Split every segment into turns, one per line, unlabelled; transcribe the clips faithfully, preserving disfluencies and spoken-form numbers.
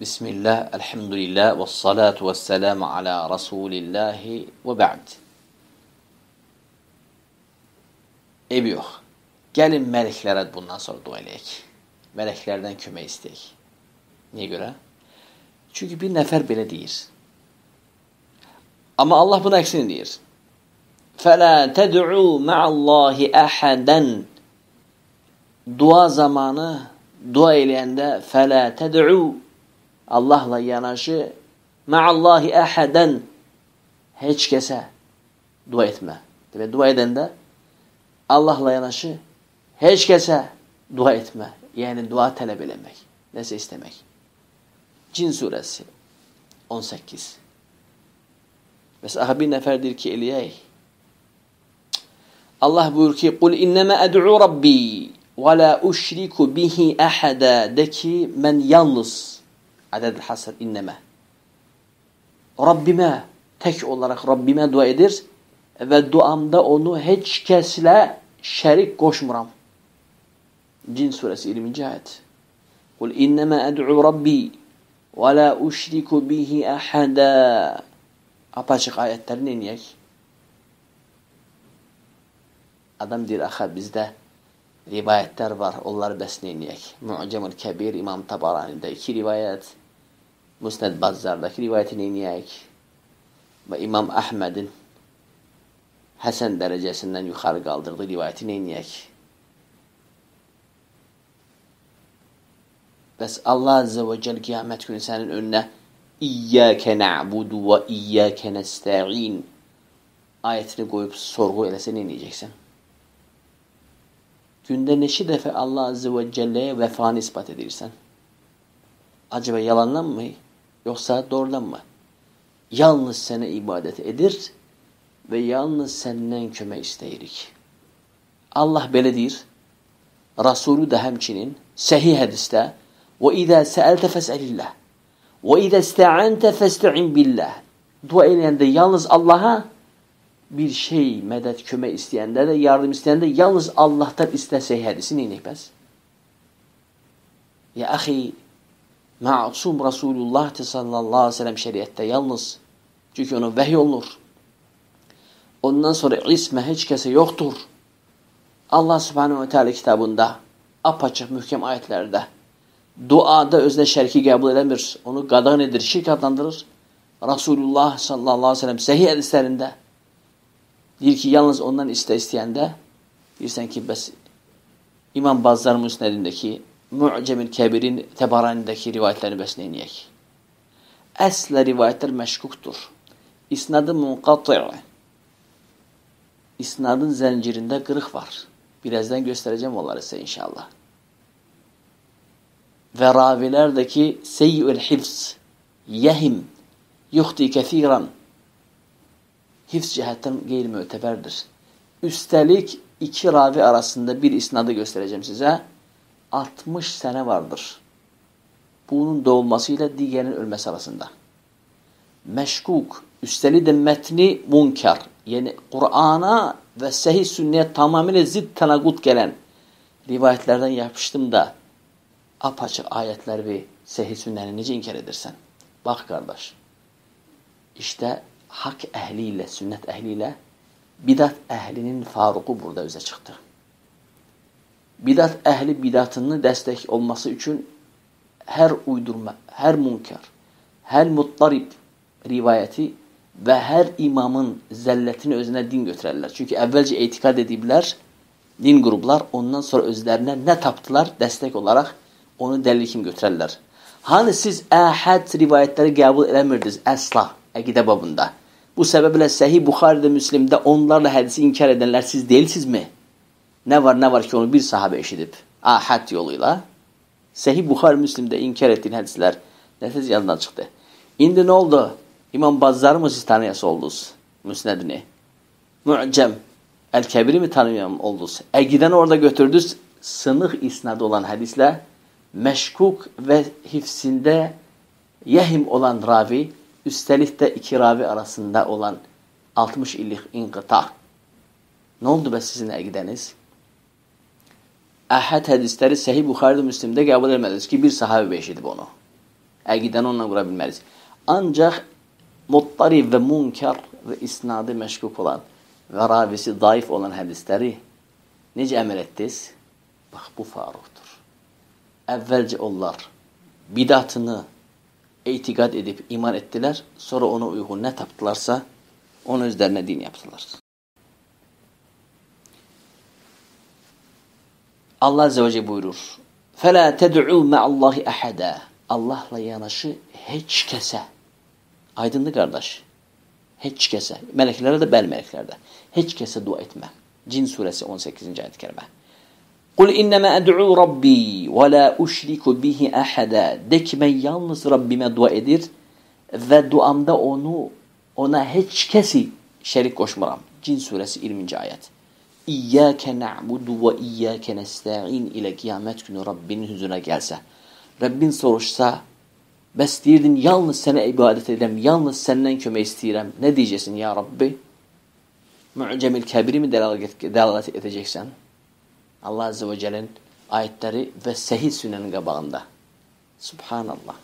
Bismillah, elhamdülillah, ve salatu ve selamu ala Resulillahi ve ba'd. Ev yok. Gelin meleklere bundan sonra dua eləyək. Meleklerden kömək istəyək. Niye göre? Çünkü bir nefer belə deyir. Ama Allah bunun əksini deyir. فَلَا تَدْعُوا مَعَ اللّٰهِ أَحَدًا. Dua zamanı, dua eləyəndə فَلَا تَدْعُوا, Allah'la yanaşı, ma'allahi ahaden, hiç kese dua etme. Ve dua edende Allah'la yanaşı, hiç kese dua etme. Yani dua talep eləmək, nəsə istemek. Cin suresi on sekiz. Mesela bir neferdir ki eləyək. Allah buyur ki, قُلْ اِنَّمَا اَدْعُوا رَبِّي وَلَا اُشْرِكُ بِهِ اَحَدًا. De ki, ben yalnız, aded-i hasr inneme, Rabbime, tek olarak Rabbime dua edir ve duamda onu hiç kesle şerik koşmuram. Cin suresi yirminci ayet. Kul innema ed'u Rabbi ve la uşriku bihi ahada. Apaçık ayetlerini inleyek. Adam diyor, aha bizde rivayetler var, onları besne inleyek. Mu'cemul Kebir İmam Tabarani'de iki rivayet. Musned Bazzar'daki rivayetini inleyek. Ve İmam Ahmed'in Hasan derecesinden yukarı kaldırdığı rivayetini inleyek. Bes Allah Azze ve Celle kıyamet günü senin önüne İyyâke na'budu ve iyyâke nesta'in ayetini koyup sorgu elese ne diyeceksin? Günde neşi defa Allah Azze ve Celle'ye vefanı ispat edirsen? Acaba yalandan mı? Yoksa doğrudan mı? Yalnız sana ibadet edir ve yalnız senden köme isteyirik. Allah böyle deyir. Resulü de hemçinin sahih hadiste وَاِذَا سَأَلْتَ فَاسْأَلِ اللّٰهِ وَاِذَا اسْتَعَنْتَ فَاسْتَعِنْ بِاللّٰهِ. Dua eləyəndə yalnız Allah'a, bir şey medet köme isteyende de, yardım isteyende yalnız Allah'tan iste sahih hadisi neynek bəs? Ya ahi, Ma'sum Resulullah sallallahu aleyhi ve sellem şeriatte yalnız. Çünkü onun vahiy olunur. Ondan sonra isme hiç kese yoktur. Allah subhanehu ve teala kitabında apaçık mühkem ayetlerde duada özne şerki kabul edemir. Onu gadan edir, şirk adlandırır. Resulullah sallallahu aleyhi ve sellem sahih hadislerinde diyor ki yalnız ondan iste isteyende dirsen ki bes İmam Bazzar Musned'indeki Mu'cemül Kebir'in Tebarani'deki rivayetlerini besleneyek. Esle rivayetler meşkuktur. İsnadı munkatı'. İsnadın zincirinde kırık var. Birazdan göstereceğim onları size inşallah. Ve ravilerdeki seyyi'ül hifz, yehim, yuhti kethiran, hifz cihetten gayri müteberdir. Üstelik iki ravi arasında bir isnadı göstereceğim size. altmış sene vardır. Bunun doğulmasıyla diğerinin ölmesi arasında. Meşkuk, üstelik de metni munkar. Yani Kur'an'a ve sahih sünneye tamamıyla zıt tenagut gelen rivayetlerden yapıştım da apaçık ayetler ve sahih sünneni nice inkar edersen. Bak kardeş, işte hak ehliyle, sünnet ehliyle bidat ehlinin faruku burada öze çıktı. Bidat ehli bidatının destek olması için her uydurma, her munkar, her muttarip rivayeti ve her imamın zelletini özüne din götürürler. Çünkü evvelce itikad edibler, din gruplar, ondan sonra özlerine ne taptılar destek olarak onu delil kim götürürler. Hani siz ahad rivayetleri kabul edemirdiniz asla akide babında. Bu sebeple Sahih Bukhari'de, Müslim'de onlarla hadisi inkar edenler siz değilsiz mi? Ne var ne var ki onu bir sahabe eşidip ahad yoluyla Sahih Bukhari Müslim'de inkar ettiğin hadisler nefes yanından çıktı. Şimdi ne oldu? İmam Bazzar mı siz tanıyası oldunuz? Müsnedini. Mu'cem El-Kebir'i mi tanıyan oldunuz? E giden orada götürdünüz sınık isnadı olan hadisle meşkuk ve hifsinde yehim olan ravi, üstelik de iki ravi arasında olan altmış illik inkıta. Ne oldu be sizin e gideniz? Ahad hadisleri Sahih Bukhari'de, Müslim'de kabul edilmediniz ki bir sahabe beşidi bunu. Əqidəni onunla qura bilməriz. Ancaq muttarib və munkar və isnadı məşkuk olan və ravisi daif olan hədisləri necə əməl etdiniz? Bax, bu Faruqdur. Əvvəlcə onlar bidatını etiqad edib iman etdilər, sonra ona uyğun nə tapdılarsa, onu özlərinə din yaptılar. Allah Azze ve Celle buyurur. فَلَا تَدْعُوا مَعَ اللّٰهِ أَحَدًا Allah'la yanaşı heç kəsə. Aydınlı qardaş. Heç kəsə. Mələklərə də, bəl mələklərdə. Heç kəsə dua etmə. Cin suresi on səkkizinci ayət kərime. قُلْ إِنَّمَا أَدْعُوا رَبِّي وَلَا أُشْرِكُ بِهِ أَحَدًا De ki ben yalnız Rabbime dua edir ve duamda onu ona heç kəsi şərik koşmaram. Cin suresi yirminci ayet. İyyâke na'budu ve iyyâke nesta'in ile kıyamet günü Rabbinin huzuruna gelse. Rabbin soruşsa, bəs deyirdin yalnız sənə ibadet edirəm, yalnız səndən kömək istəyirəm. Ne diyeceksin ya Rabbi? Mu'cemil Kebir'i mi delalet edeceksen? Allah Azze ve Celle'nin ayetleri ve sahih sünnenin qabağında. Subhanallah.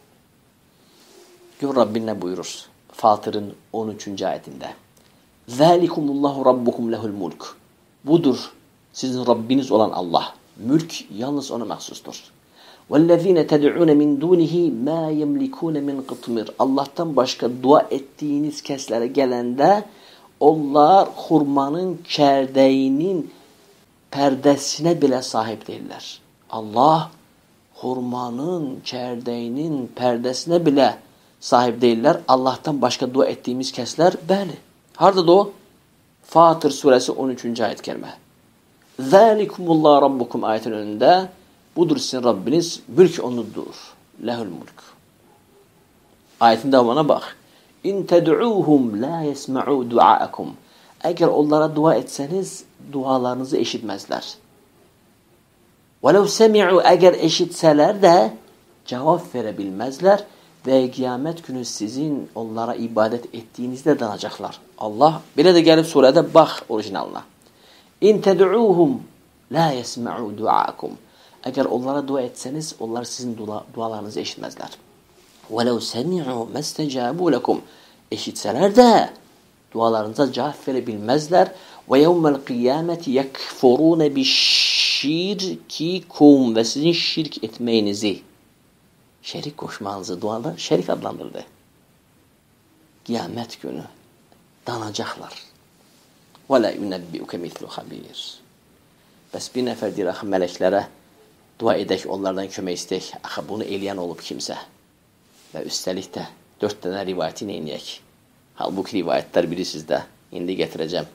Gör Rabbin ne buyurur? Fatır'ın on üçüncü ayetinde. Zalikumullahu rabbukum lehul mulk. Budur sizin Rabbiniz olan Allah. Mülk yalnız ona mahsustur. وَالَّذ۪ينَ تَدْعُونَ مِنْ دُونِهِ مَا يَمْلِكُونَ مِنْ قِطْمِرٍ Allah'tan başka dua ettiğiniz keslere gelende onlar hurmanın çerdeğinin perdesine bile sahip değiller. Allah hurmanın çerdeğinin perdesine bile sahip değiller. Allah'tan başka dua ettiğimiz kesler bəli. Harada da o? Fatır suresi on üçüncü ayet kelime. Zalikumullahu rabbukum ayetin önünde budur sizin Rabbiniz, mülk onudur. Lehul mulk. Ayetin devamına bak. İn ted'uhum la yesma'u du'aakum. Eğer onlara dua etseniz dualarınızı eşitmezler. Velev semi'u eğer eşitseler de cevap verebilmezler ve kıyamet günü sizin onlara ibadet ettiğinizde danacaklar. Allah bile de gelip surede bak orijinaline. İn ted'uhum la yesma'u du'aakum. Eğer onlara dua etseniz onlar sizin dua, dualarınızı eşitmezler. وَلَوْ سَمِعُوا مَسْتَجَابُوا لَكُمْ Eşitseler de dualarınıza cevap verebilmezler. وَيَوْمَ الْقِيَامَةِ يَكْفُرُونَ بِشِّرْكِكُمْ Ve sizin şirk etmeyinizi, şerik koşmanızı duada şerik adlandırdı. Kıyamet günü danacaklar. وَلَا يُنَبِّئُكَ مِثْلُ خَبِيرٍ Bəs bir nəfər deyir, axı mələklərə dua edək, onlardan kömək istəyək. Axı bunu eləyən olub kimsə. Və üstəlik də dörd dənə rivayəti neynəyək? Halbuki rivayətlər biri sizdə. İndi gətirəcəm.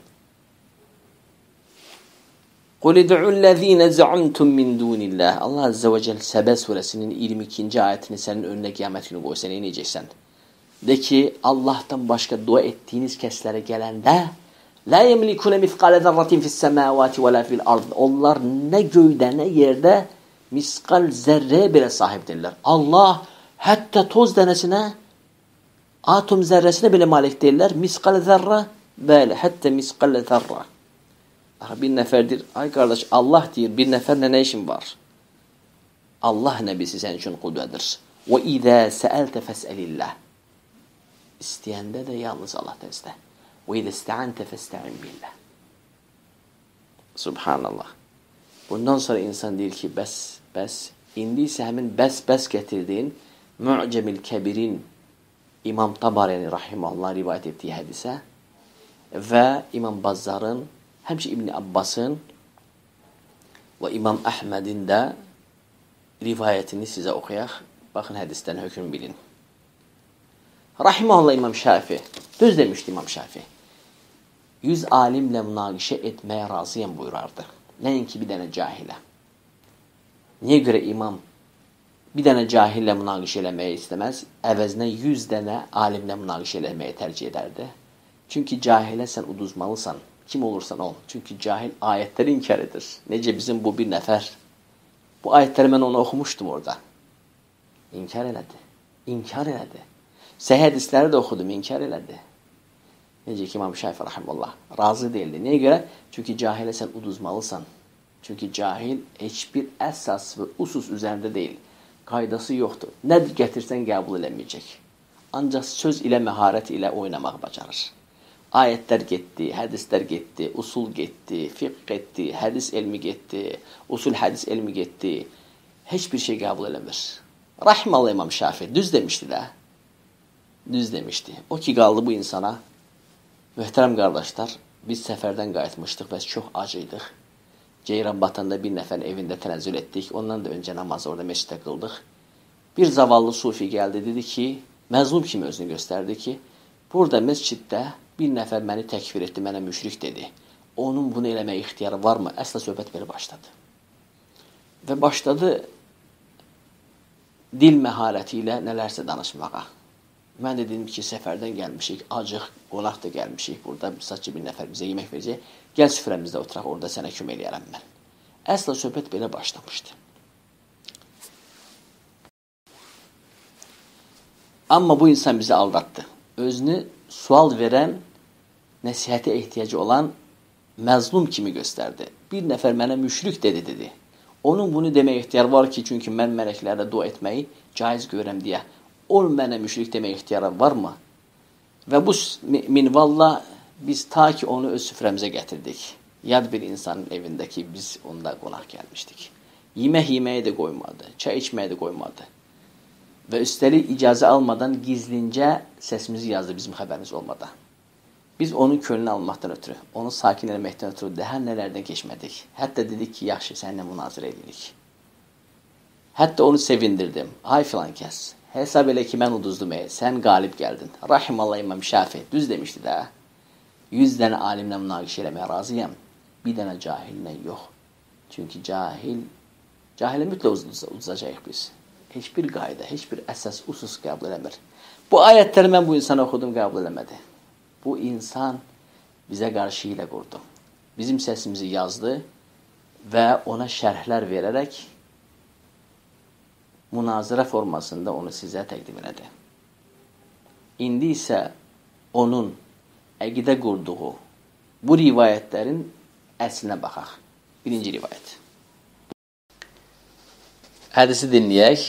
قُلِ دُعُوا الَّذ۪ينَ زَعُمْتُمْ مِنْ دُونِ اللّٰهِ Allah Azze ve Celle Sebe suresinin yirmi ikinci ayetini senin önüne kıyamet günü koysa neynəyəcəksən? De ki Allah'tan başka dua ettiğiniz keslere gelende La yemlikune miskale zerratin fis semavati ve la fil ard. Onlar ne göyde ne yerde miskal zerreye bile sahip değiller. Allah hatta toz denesine, atom zerresine bile malik değiller. Miskal zerre böyle. Hatta miskal zerre. Bir neferdir. Ay kardeş Allah diyor. Bir neferle ne işin var? Allah nebisi senin için kudvedir. Ve izâ se'elte fes'elillah. İsteyende de yalnız Allah'tan iste. وَاِذَا اسْتَعَنْتَ فَاسْتَعِنْ بِاللّٰهِ Subhanallah. Bundan sonra insan değil ki bes, bes. İndiyse hemen bes, bes getirdiğin Mu'cemil Kebir'in İmam Tabarani Rahimahullah rivayet ettiği hadise ve İmam Bazzar'ın hemşi İbni Abbas'ın ve İmam Ahmed'in de rivayetini size okuyak. Bakın hadisten hüküm bilin. Rahimahullah İmam Şafii. Düz demişti İmam Şafii. Yüz alimle münakişe etmeye razıyım buyurardı. Neyinki bir tane cahile. Niye göre imam bir tane cahille münakişe eləməyi istemez? Əvəzinə yüz tane alimle münakişe eləməyi tercih ederdi. Çünkü cahile sen uduzmalısan. Kim olursan ol. Çünkü cahil ayetleri inkar edir. Nece bizim bu bir nefer. Bu ayetleri ben onu okumuştum orada. İnkar elədi. İnkar elədi. Səhih hadisləri de okudum, inkar elədi. Necə ki İmam Şafii rahimehullah razı değildi. Niye göre? Çünkü cahile sen uduzmalısan. Çünkü cahil hiçbir esas ve usus üzerinde değil. qaydası yoxdur. Nə gətirsən qəbul eləməyəcək. Ancaq söz ilə, məharət ilə oynamaq bacarır. Ayətlər getdi, hədislər getdi, usul getdi, fiqh getdi, hədis elmi getdi, usul hədis elmi getdi. Heç bir şey qəbul eləmir. Rahimallah İmam Şafi düz demişdi də. Düz demişdi. O ki qaldı bu insana. Möhtərəm qardaşlar, biz səfərdən qayıtmışdıq və çox acıydıq. Ceyran batanda bir nəfərin evində tənəzzül etdik. Ondan da öncə namazı orada meşdə qıldıq. Bir zavallı sufi gəldi, dedi ki, məzlum kimi özünü göstərdi ki, burada məsciddə bir nəfər məni təkfir etdi, mənə müşrik dedi. Onun bunu eləməyə ixtiyarı varmı? Əsla söhbət belə başladı. Və başladı dil məharəti ilə nələrsə danışmağa. Mən də dedim ki, səfərdən gəlmişik, acıq, qonaq da gəlmişik. Burada sadəcə bir nəfər bizə yemək verəcək. Gəl süfrəmizdə oturaq, orada sənə kömək eləyərəm mən. Əsla söhbət belə başlamışdı. Amma bu insan bizi aldatdı. Özünü sual verən, nəsihətə ehtiyacı olan məzlum kimi göstərdi. Bir nəfər mənə müşrik dedi, dedi. Onun bunu deməyə ixtiyarı var ki, çünki mən mələklərə dua etməyi caiz görürəm deyə. O mənə müşrik deməyə ixtiyarı varmı? Və bu minvalla biz ta ki onu öz süfrəmizə gətirdik. Yad bir insanın evində ki, biz onda qonaq gəlmişdik. Yemək yeməyə də qoymadı, çay içməyə də qoymadı. Və üstəlik icazə almadan gizlincə səsimizi yazdı bizim xəbərimiz olmadan. Biz onun könlünü almaqdan ötürü, onu sakin eləməkdən ötürü daha nələrdən keçmədik. Hətta dedik ki, yaxşı, səninlə münazirə edirik. Hətta onu sevindirdim. Ay filan kəs, hesab elə ki, mən uduzdum, sən qalib gəldin. Rahimallah İmam Şafi, düz demişdi də. Yüz dənə alimlə münaqişə eləməyə razıyam. Bir dənə cahillə yox. Çünki cahil, cahilə mütləq uduzacaq biz. Heç bir qayda, heç bir əsas, usus qəbul eləmir. Bu ayətləri mən bu insana oxudum, qəbul eləmədi. Bu insan bizə qarşı ilə qurdu. Bizim səsimizi yazdı və ona şərhlər verərək münazirə formasında onu sizə təqdim elədi. İndi isə onun əqidə qurduğu bu rivayətlərin əslinə baxaq. Birinci rivayət. Hədisi dinləyək.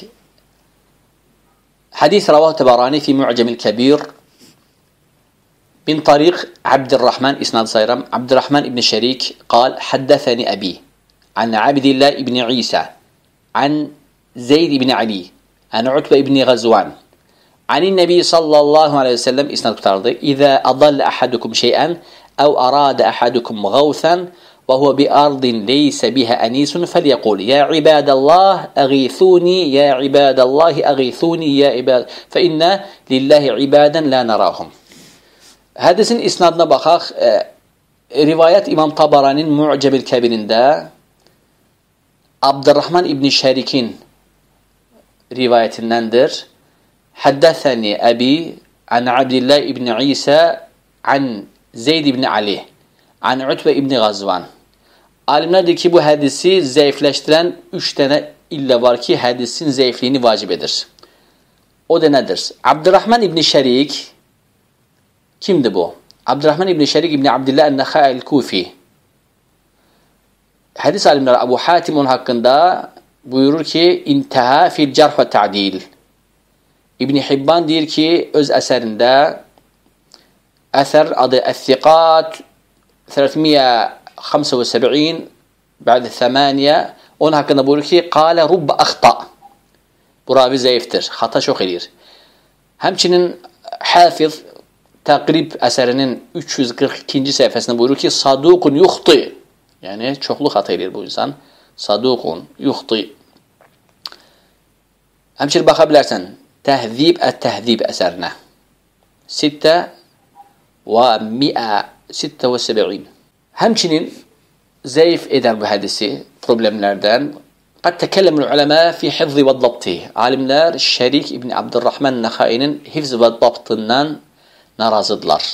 Hadis ravahu Təbarani fi Mu'camil Kəbir من طريق عبد الرحمن إسناد صيرم عبد الرحمن بن شريك قال حدثني أبي عن عبد الله بن عيسى عن زيد بن علي عن عتبة بن غزوان عن النبي صلى الله عليه وسلم إسناد كتارضي إذا أضل أحدكم شيئا أو أراد أحدكم غوثا وهو بأرض ليس بها أنيس فليقول يا عباد الله أغيثوني يا عباد الله أغيثوني يا عباد فإن لله عبادا لا نراهم. Hədisin isnadına baxaq. E, rivayət İmam Tabarani'nin Mu'camil Kəbirində Abdurrahman İbn Şərikin rivayətindəndir. Həddəthəni əbi an Abdillah İbn İsə an Zeyd İbn Ali an Utbə İbn Qazvan. Alimlər deyir ki, bu hədisi zəifləşdirən üç dənə illə var ki, hədisin zəifliyini vacib edir. O da nədir? Abdurrahman İbn Şərik kimdir bu? Abdurrahman İbn Şərik İbn Abdillah Ən-Nəxai El-Kufi. Hədis alimləri Əbu Hatim onun haqqında buyurur ki, İntəhə fil cərh və ta'dil. İbn Hibban deyir ki, öz əsərində əsər adı Əth-Thiqat üç yüz xəmsə və səb'in bə'də səmaniyə onun haqqında buyurur ki, qalə rubbə əxta. Bu ravi zəifdir, xata çox eləyir. Həmçinin Hafiz Təqrib əsərinin üç yüz qırx ikinci səhifəsində buyurur ki, saduqun yuxti. Yəni, çoxlu xata eləyir bu insan. Saduqun yuxti. Həmçinin baxa bilərsən, Təhdib ət-Təhdib əsərinə. Sittə və miə sittə və səbə'in. Həmçinin zəif edən bu hədisi problemlərdən qad təkəlləmül uləmə fi hifzi və dabti. Alimlər Şərik İbn Abdurrahman Nəxainin hifz və dabtından narazıdırlar.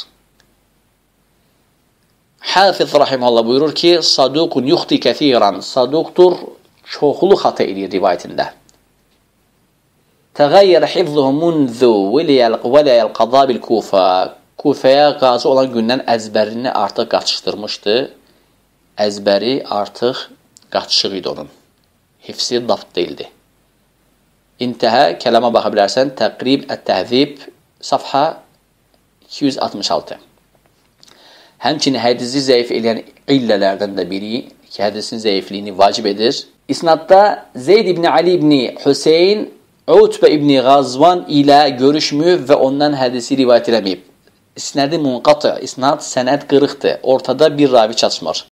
Hafiz rahimehullah buyurur ki, saduqun yuxti kəsiran. Saduqdur, çoxlu xata eləyir rivayətində. Təğəyyər hifzuhu munzu vəliyəl qada bil Kufa. Kufəyə qazı olan gündən əzbərini artıq qaçışdırmışdı. Əzbəri artıq qaçışıq idi onun. Hifzi daft deyildi. İnteha kelama bakabilirsen Takrib et-Tehzib safha iki yüz altmış altı. Həmçinin hədisi zəif eləyən illələrdən də biri ki, hədisin zəifliyini vacib edir. İsnadda Zeyd ibn Ali ibn Hüseyin Utbə ibn Qazvan ilə görüşməyib və ondan hədisi rivayət eləməyib. İsnadı munqati, isnad sənəd qırıqdır. Ortada bir ravi çatışmır.